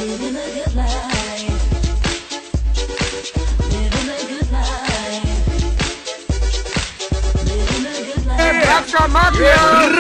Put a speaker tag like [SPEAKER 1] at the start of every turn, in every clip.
[SPEAKER 1] Living a good life. Living a good life. Living a good life.
[SPEAKER 2] Hey, Rapture Mafia!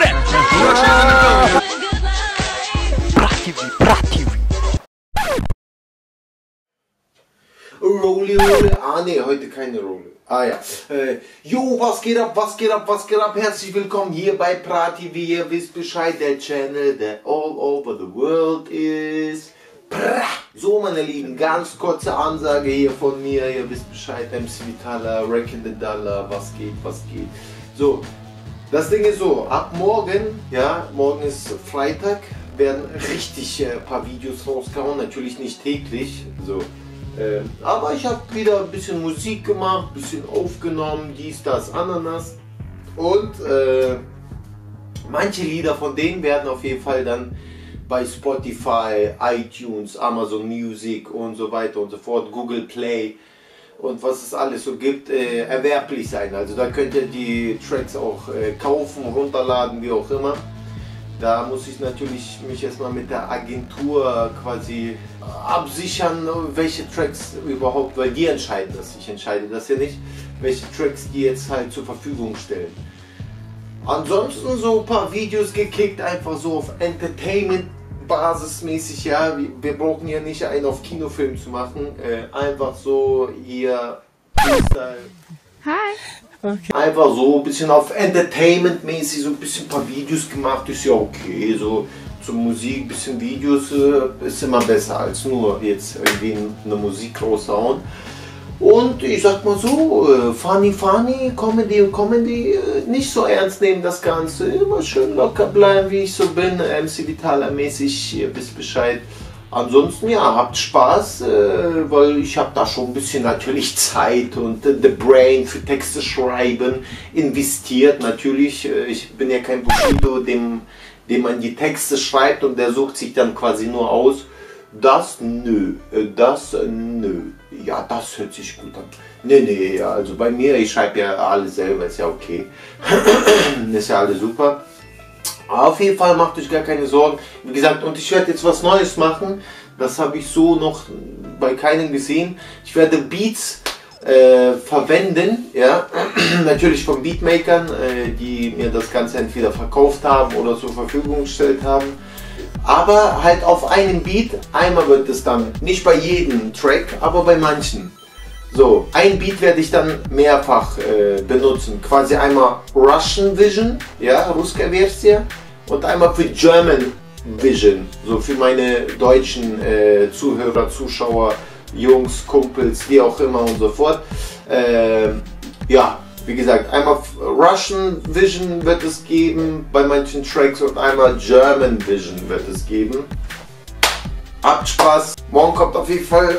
[SPEAKER 3] Rolli, Rolli. Ah ne, heute keine Rolli. Ah ja. Jo, was geht ab, was geht ab, was geht ab? Herzlich willkommen hier bei PraTV. Ihr wisst Bescheid, der Channel, der all over the world ist. So, meine Lieben, ganz kurze Ansage hier von mir. Ihr wisst Bescheid, MC Vitala, Wrecking the Dollar, was geht, was geht. So, das Ding ist so, ab morgen, ja, morgen ist Freitag, werden richtig ein paar Videos rausgehauen, natürlich nicht täglich, so. Aber ich habe wieder ein bisschen Musik gemacht, ein bisschen aufgenommen, dies, das, Ananas. Und manche Lieder von denen werden auf jeden Fall dann bei Spotify, iTunes, Amazon Music und so weiter und so fort, Google Play und was es alles so gibt, erwerblich sein. Also da könnt ihr die Tracks auch kaufen, runterladen, wie auch immer. Da muss ich natürlich mich erstmal mit der Agentur quasi absichern, welche Tracks überhaupt, weil die entscheiden das. Ich entscheide das ja nicht, welche Tracks die jetzt halt zur Verfügung stellen. Ansonsten so ein paar Videos gekickt, einfach so auf Entertainment basismäßig, ja. Wir brauchen ja nicht einen auf Kinofilm zu machen, einfach so hier Freestyle. Hi! Okay. Einfach so ein bisschen auf Entertainment-mäßig, so ein bisschen ein paar Videos gemacht, ist ja okay, so zur Musik, ein bisschen Videos ist immer besser als nur jetzt irgendwie eine Musik raushauen. Und ich sag mal so, funny, Comedy, nicht so ernst nehmen das Ganze, immer schön locker bleiben, wie ich so bin, MC Vitala-mäßig, ihr wisst Bescheid. Ansonsten, ja, habt Spaß, weil ich habe da schon ein bisschen natürlich Zeit und the brain für Texte schreiben investiert. Natürlich, ich bin ja kein Bushido, dem man die Texte schreibt und der sucht sich dann quasi nur aus. Das nö, ja, das hört sich gut an. Nee, ja, also bei mir, ich schreibe ja alles selber, ist ja okay. Ist ja alles super. Auf jeden Fall macht euch gar keine Sorgen. Wie gesagt, und ich werde jetzt was Neues machen. Das habe ich so noch bei keinem gesehen. Ich werde Beats verwenden, ja, natürlich von Beatmakern, die mir das Ganze entweder verkauft haben oder zur Verfügung gestellt haben. Aber halt auf einem Beat. Einmal wird es dann, nicht bei jedem Track, aber bei manchen. So, ein Beat werde ich dann mehrfach benutzen. Quasi einmal Russian Vision, ja, Ruska Versia, und einmal für German Vision, so für meine deutschen Zuhörer, Zuschauer, Jungs, Kumpels, wie auch immer und so fort. Ja, wie gesagt, einmal Russian Vision wird es geben bei manchen Tracks und einmal German Vision wird es geben. Habt Spaß. Morgen kommt auf jeden Fall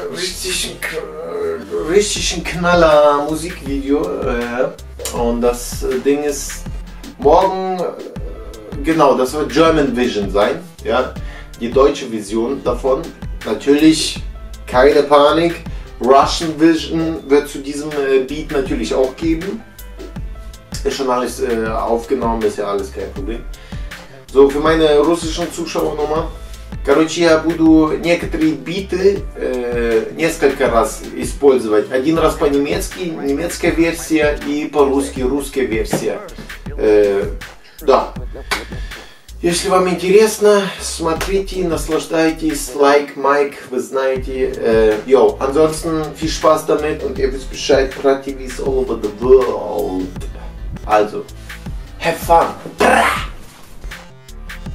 [SPEAKER 3] richtig ein Knaller Musikvideo. Und das Ding ist morgen, genau, das wird German Vision sein. Ja, die deutsche Version davon. Natürlich keine Panik. Russian Vision wird zu diesem Beat natürlich auch geben. Ist schon alles aufgenommen, ist ja alles kein Problem. So, für meine russischen Zuschauer nochmal. Короче, я буду некоторые биты несколько раз использовать. Один раз по-немецки, немецкая версия, и по-русски, русская версия. Да. Если вам интересно, смотрите, наслаждайтесь, лайк, майк, вы знаете. Йоу, ansonsten viel Spaß damit und ihr wisst Bescheid, PraTV is all over the world. Also, have fun.